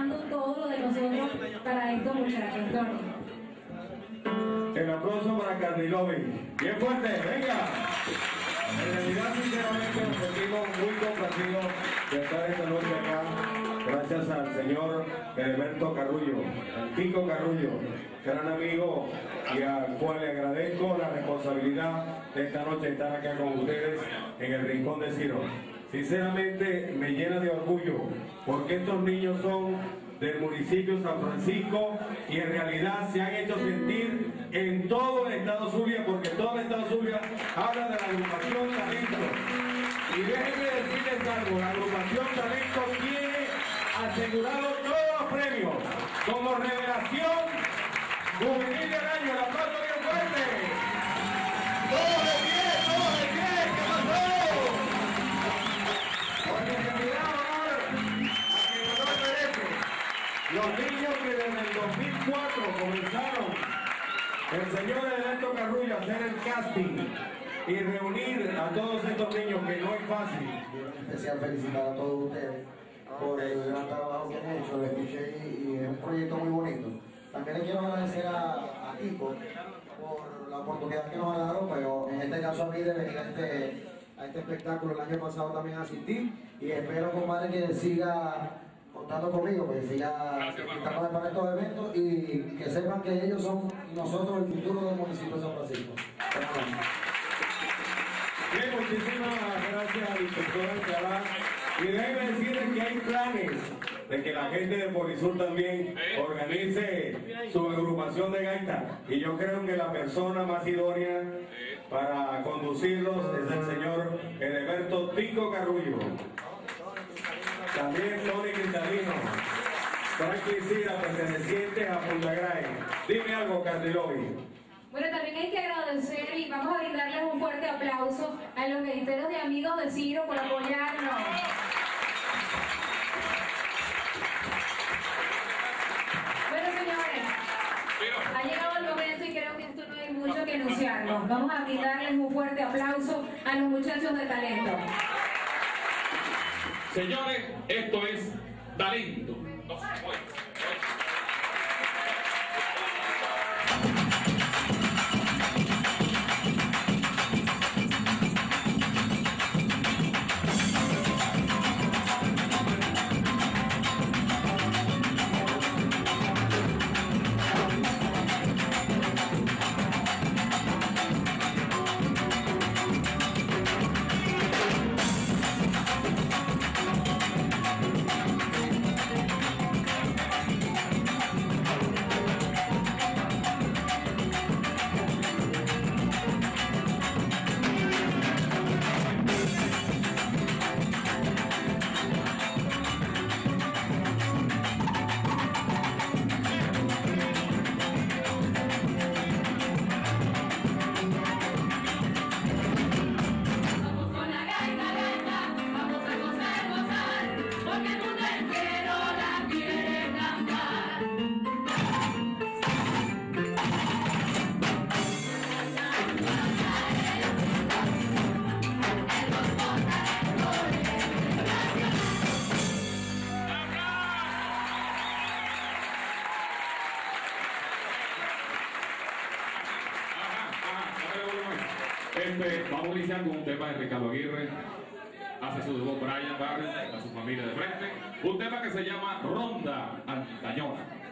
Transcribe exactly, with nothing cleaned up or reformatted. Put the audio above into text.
dando todo lo de nosotros para estos muchachos. Tony. El aplauso para Cardilovi. Bien fuerte, venga. En realidad, sinceramente, nos sentimos muy complacidos de estar esta noche acá. Gracias al señor Heriberto Carrullo, al Tico Carrullo, gran amigo y al cual le agradezco la responsabilidad de esta noche estar acá con ustedes en el Rincón de Ciro. Sinceramente me llena de orgullo porque estos niños son del municipio San Francisco y en realidad se han hecho sentir en todo el estado Zulia, porque todo el estado Zulia habla de la agrupación Talento. Y déjenme decirles algo, la agrupación Talento tiene asegurado todos los premios como revelación juvenil del año. El aplauso bien fuerte. ¡Todos de pie! ¡Todos de pie! ¿Qué pasó? Porque en realidad, honor a quien no lo merece. Los niños que desde el dos mil cuatro comenzaron el señor Heriberto Carrullo a hacer el casting y reunir a todos estos niños, que no es fácil. En especial felicitar a todos ustedes por el gran trabajo que han hecho, lo escuché y, y es un proyecto muy bonito. También le quiero agradecer a, a Tico por la oportunidad que nos ha dado, pero en este caso a mí de venir a este, a este espectáculo. El año pasado también asistí y espero, compadre, que siga contando conmigo, que siga invitándome para estos eventos y que sepan que ellos son nosotros el futuro del municipio de San Francisco. Bien, muchísimas gracias al inspector Alcalá. Y déjenme decirles que hay planes de que la gente de Polisur también organice su agrupación de gaita. Y yo creo que la persona más idónea para conducirlos es el señor Heriberto Tico Carrullo. También Tony Cristalino, Frankie Sira, pertenecientes a Punta Gray. Dime algo, Cardilovi. Bueno, también hay que agradecer y vamos a brindarles un fuerte aplauso a los gaiteros de Amigos de Ciro por apoyarnos. Bueno, señores, ha llegado el momento y creo que esto no hay mucho que anunciarlo. Vamos a brindarles un fuerte aplauso a los muchachos de talento. Señores, esto es Talento. No se puede. Este, vamos a iniciar con un tema de Ricardo Aguirre. Hace su debut Brian Barrett, a su familia de frente. Un tema que se llama Ronda Antañona.